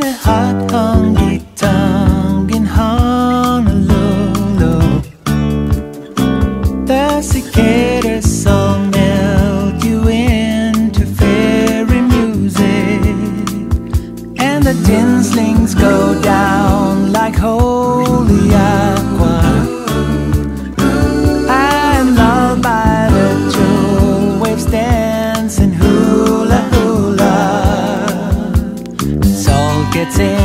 hot honky tonk in Honolulu. The cicadas all melt you into fairy music, and the tinslings go down like holy aqua. I am lulled by the jewel waves dancing hula hula. Soul gets in